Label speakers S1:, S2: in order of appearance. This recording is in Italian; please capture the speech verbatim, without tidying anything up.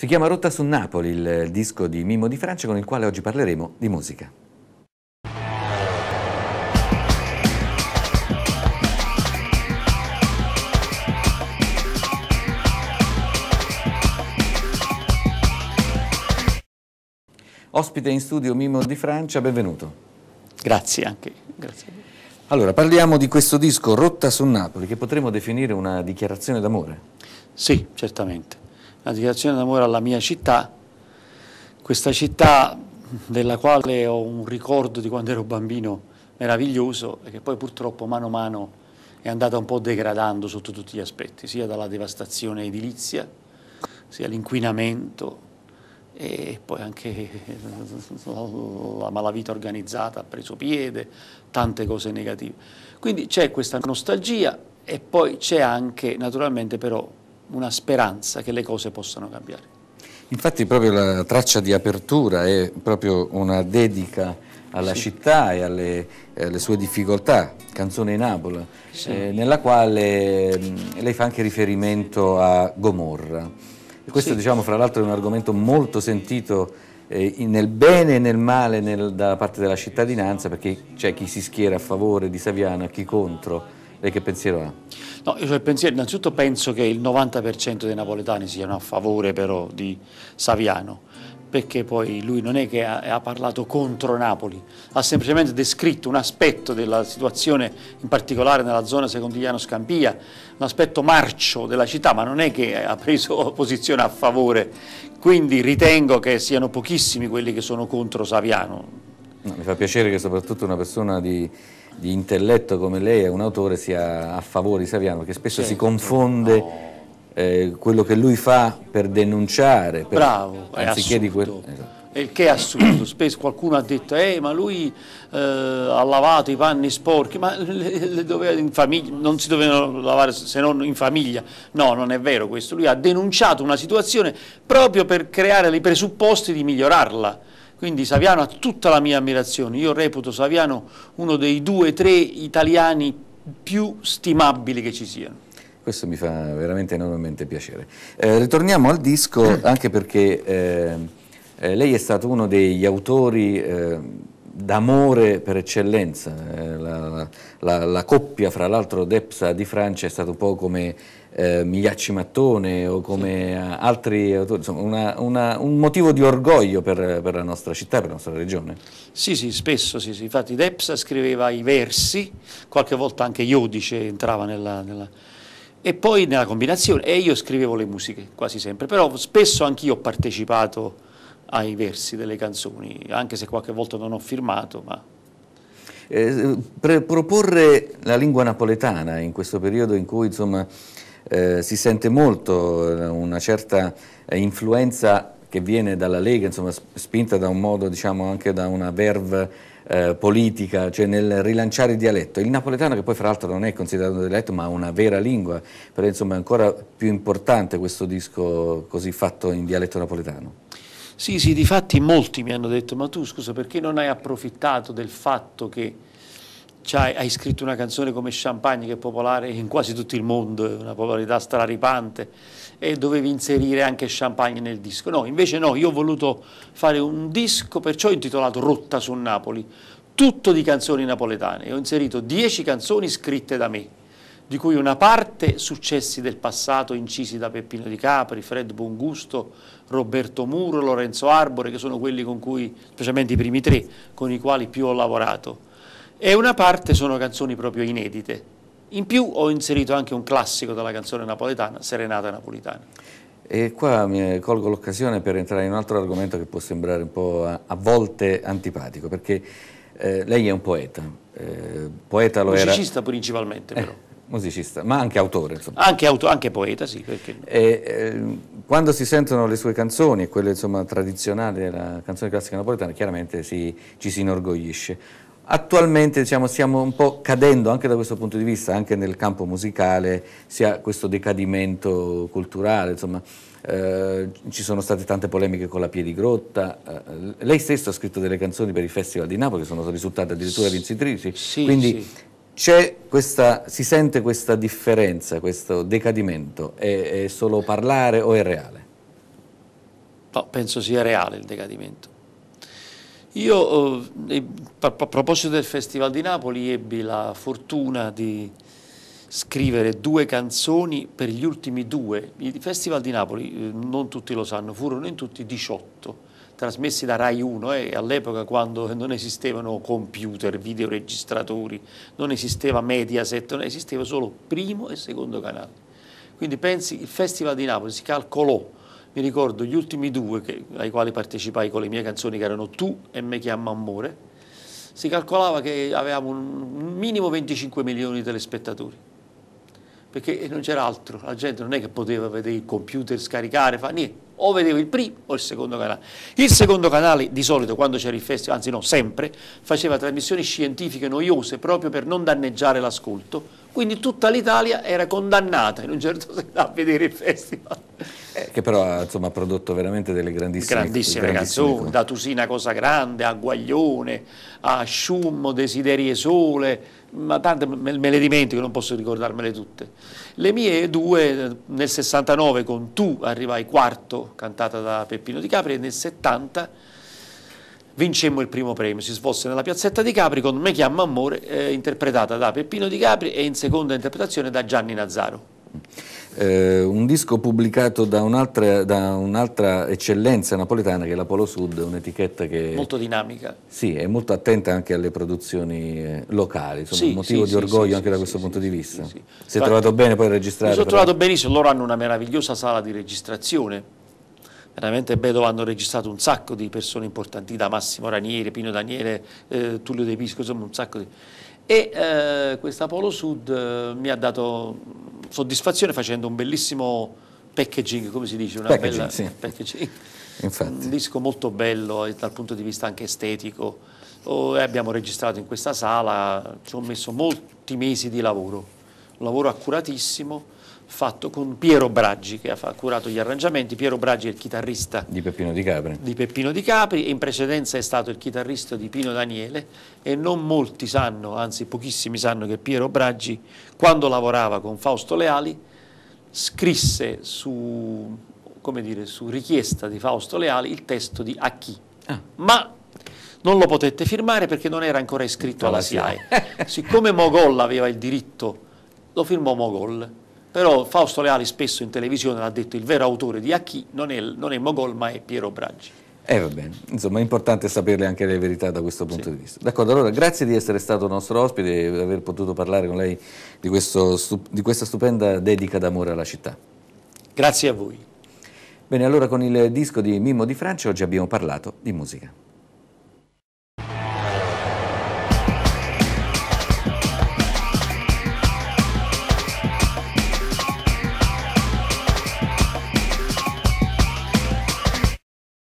S1: Si chiama Rotta su Napoli, il disco di Mimmo Di Francia con il quale oggi parleremo di musica. Ospite in studio Mimmo Di Francia, benvenuto.
S2: Grazie anche. Grazie.
S1: Allora, parliamo di questo disco Rotta su Napoli, che potremmo definire una dichiarazione d'amore.
S2: Sì, certamente. Una dichiarazione d'amore alla mia città, questa città della quale ho un ricordo di quando ero bambino meraviglioso e che poi purtroppo mano a mano è andata un po' degradando sotto tutti gli aspetti, sia dalla devastazione edilizia, sia l'inquinamento e poi anche la malavita organizzata ha preso piede, tante cose negative. Quindi c'è questa nostalgia e poi c'è anche naturalmente però una speranza che le cose possano cambiare.
S1: Infatti proprio la traccia di apertura è proprio una dedica alla sì. città e alle, alle sue difficoltà, Canzone Napoli, sì. eh, nella quale mh, lei fa anche riferimento a Gomorra. E questo sì. diciamo fra l'altro è un argomento molto sentito eh, nel bene e nel male nel, da parte della cittadinanza, perché c'è chi si schiera a favore di Saviano e chi contro. Lei che pensiero ha?
S2: No, io ho il pensiero, innanzitutto penso che il novanta per cento dei napoletani siano a favore però di Saviano, perché poi lui non è che ha, ha parlato contro Napoli, ha semplicemente descritto un aspetto della situazione, in particolare nella zona Secondigliano-Scampia, un aspetto marcio della città, ma non è che ha preso posizione a favore, quindi ritengo che siano pochissimi quelli che sono contro Saviano.
S1: No, mi fa piacere che soprattutto una persona di, di intelletto come lei, un autore, sia a favore di Saviano, perché spesso certo, si confonde no. eh, quello che lui fa per denunciare, per,
S2: bravo, anziché
S1: è
S2: di quello. Esatto. Il che è assurdo, spesso qualcuno ha detto eh, ma lui eh, ha lavato i panni sporchi, ma le, le doveva in famiglia, non si dovevano lavare se non in famiglia, no, non è vero questo, lui ha denunciato una situazione proprio per creare i presupposti di migliorarla. Quindi Saviano ha tutta la mia ammirazione, io reputo Saviano uno dei due o tre italiani più stimabili che ci siano.
S1: Questo mi fa veramente enormemente piacere. Eh, ritorniamo al disco anche perché eh, eh, lei è stato uno degli autori eh, d'amore per eccellenza, eh, la, la, la coppia fra l'altro Depsa Di Francia è stato un po' come eh, Migliacci Mattone o come sì. altri autori, insomma una, una, un motivo di orgoglio per, per la nostra città, per la nostra regione.
S2: Sì, sì, spesso, sì, sì. Infatti Depsa scriveva i versi, qualche volta anche Iodice entrava nella, nella... e poi nella combinazione, e io scrivevo le musiche quasi sempre, però spesso anch'io ho partecipato ai versi delle canzoni, anche se qualche volta non ho firmato, ma...
S1: Eh, per proporre la lingua napoletana in questo periodo in cui insomma eh, si sente molto una certa influenza che viene dalla Lega, insomma spinta da un modo, diciamo anche da una verve eh, politica, cioè nel rilanciare il dialetto. Il napoletano, che poi fra l'altro non è considerato un dialetto ma una vera lingua, però insomma è ancora più importante questo disco così fatto in dialetto napoletano.
S2: Sì, sì, difatti molti mi hanno detto, ma tu scusa perché non hai approfittato del fatto che hai, hai scritto una canzone come Champagne che è popolare in quasi tutto il mondo, è una popolarità straripante, e dovevi inserire anche Champagne nel disco. No, invece no, io ho voluto fare un disco, perciò ho intitolato Rotta su Napoli, tutto di canzoni napoletane, e ho inserito dieci canzoni scritte da me, di cui una parte successi del passato incisi da Peppino Di Capri, Fred Bongusto, Roberto Muro, Lorenzo Arbore, che sono quelli con cui, specialmente i primi tre, con i quali più ho lavorato, e una parte sono canzoni proprio inedite. In più ho inserito anche un classico della canzone napoletana, Serenata Napolitana.
S1: E qua mi colgo l'occasione per entrare in un altro argomento che può sembrare un po' a, a volte antipatico, perché eh, lei è un poeta, eh, poeta lo
S2: musicista
S1: era...
S2: Musicista principalmente però.
S1: Eh. Musicista, ma anche autore, insomma.
S2: Anche, auto, anche poeta, sì. Perché...
S1: E, eh, quando si sentono le sue canzoni, quelle insomma tradizionali della canzone classica napoletana, chiaramente si, ci si inorgoglisce. Attualmente diciamo, stiamo un po' cadendo anche da questo punto di vista, anche nel campo musicale, sia questo decadimento culturale, insomma, eh, ci sono state tante polemiche con la Piedigrotta, eh, lei stesso ha scritto delle canzoni per il Festival di Napoli che sono risultate addirittura vincitrici,
S2: sì,
S1: quindi
S2: sì.
S1: C'è questa, si sente questa differenza, questo decadimento, è, è solo parlare o è reale?
S2: No, penso sia reale il decadimento. Io, eh, a proposito del Festival di Napoli, ebbi la fortuna di scrivere due canzoni per gli ultimi due. Il Festival di Napoli, eh, non tutti lo sanno, furono in tutti diciotto, trasmessi da Rai uno, e eh, all'epoca, quando non esistevano computer, videoregistratori, non esisteva Mediaset, non esisteva solo primo e secondo canale. Quindi pensi, il Festival di Napoli si calcolò, mi ricordo gli ultimi due che, ai quali partecipai con le mie canzoni, che erano Tu e Me chiamo Amore, si calcolava che avevamo un minimo venticinque milioni di telespettatori, perché non c'era altro, la gente non è che poteva vedere il computer, scaricare, fa niente, o vedeva il primo o il secondo canale. Il secondo canale di solito, quando c'era il festival, anzi no, sempre, faceva trasmissioni scientifiche noiose proprio per non danneggiare l'ascolto, quindi tutta l'Italia era condannata in un certo senso a vedere il festival.
S1: Eh, che però ha, insomma, prodotto veramente delle grandissime,
S2: grandissime, grandissime canzoni, da Tusina Cosa Grande, a Guaglione, a Sciummo, Desideri e Sole, ma tante me, me le dimentico, non posso ricordarmele tutte. Le mie due, nel sessantanove con Tu arrivai quarto, cantata da Peppino Di Capri, e nel settanta vincemmo il primo premio, si svolse nella piazzetta di Capri con Me chiamo Amore, eh, interpretata da Peppino Di Capri e in seconda interpretazione da Gianni Nazzaro.
S1: Eh, un disco pubblicato da un'altra da un'altra eccellenza napoletana, che è la Polo Sud, un'etichetta che
S2: molto dinamica.
S1: Sì, è molto attenta anche alle produzioni eh, locali, insomma,
S2: sì,
S1: un motivo
S2: sì,
S1: di orgoglio
S2: sì,
S1: anche
S2: sì,
S1: da questo
S2: sì,
S1: punto
S2: sì,
S1: di vista.
S2: Sì, sì.
S1: Si è trovato bene poi a registrare?
S2: Mi sono
S1: però...
S2: trovato benissimo, loro hanno una meravigliosa sala di registrazione, veramente bello, dove hanno registrato un sacco di persone importanti, da Massimo Ranieri, Pino Daniele, eh, Tullio De Pisco, insomma un sacco di... E eh, questa Polo Sud eh, mi ha dato soddisfazione facendo un bellissimo packaging, come si dice? Una
S1: packaging,
S2: bella,
S1: sì.
S2: packaging.
S1: Infatti.
S2: Un disco molto bello dal punto di vista anche estetico. Oh, e abbiamo registrato in questa sala, ci ho messo molti mesi di lavoro, un lavoro accuratissimo, fatto con Piero Braggi, che ha curato gli arrangiamenti. Piero Braggi è il chitarrista
S1: di Peppino Di Capri.
S2: di Peppino Di Capri, e in precedenza è stato il chitarrista di Pino Daniele, e non molti sanno, anzi pochissimi sanno, che Piero Braggi, quando lavorava con Fausto Leali, scrisse su, come dire, su richiesta di Fausto Leali il testo di A chi, ah. ma non lo potette firmare perché non era ancora iscritto alla S I A E. Siccome Mogol aveva il diritto, lo firmò Mogol. Però Fausto Leali spesso in televisione ha detto il vero autore di A chi non è, non è Mogol, ma è Piero Braggi.
S1: Eh va bene, insomma è importante saperle anche le verità da questo punto
S2: sì.
S1: di vista. D'accordo, allora grazie di essere stato nostro ospite e di aver potuto parlare con lei di, questo, di questa stupenda dedica d'amore alla città.
S2: Grazie a voi.
S1: Bene, allora con il disco di Mimmo Di Francia oggi abbiamo parlato di musica.